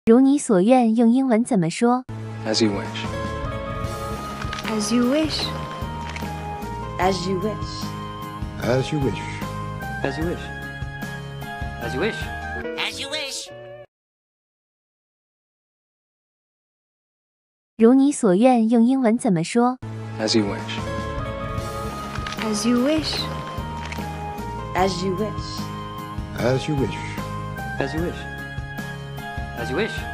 如你所愿用英文怎么说 As you wish. As you wish. As you wish. As you wish. As you wish. As you wish. As you wish. 如你所愿用英文怎么说 As you wish. As you wish. As you wish. As you wish. As you wish. As you wish.